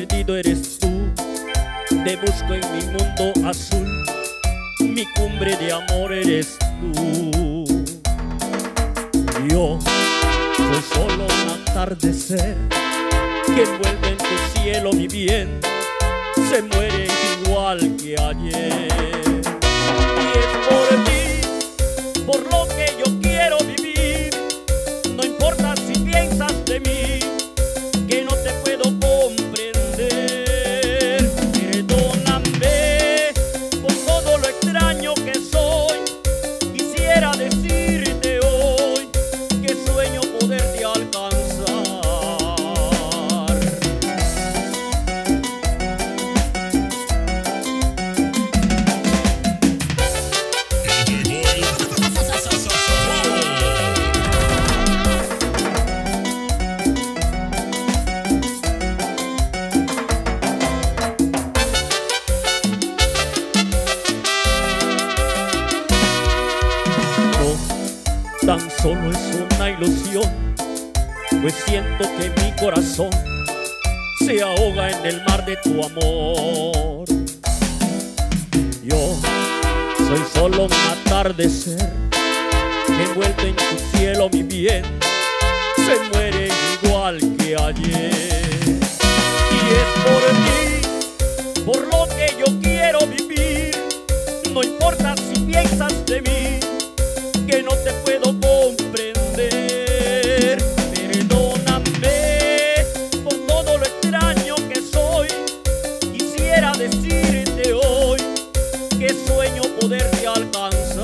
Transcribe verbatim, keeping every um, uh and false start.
perdido eres tú. Te busco en mi mundo azul, mi cumbre de amor eres tú. Yo soy solo un atardecer que envuelve en tu cielo mi bien, se muere igual que ayer. Y es por ti, por lo que yo quiero vivir, no importa si piensas de mí, que no te puedo comprender. Perdóname por todo lo extraño que soy, quisiera decirte hoy que sueño poderte alcanzar. Tan solo es una ilusión, pues siento que mi corazón se ahoga en el mar de tu amor. Yo soy solo un atardecer que envuelto en tu cielo mi bien, se muere igual que ayer. Y es por ti, por lo que yo quiero vivir, no importa si piensas de mí, que no te puedo comprender. Perdóname por todo lo extraño que soy, quisiera decirte hoy que sueño poderte alcanzar.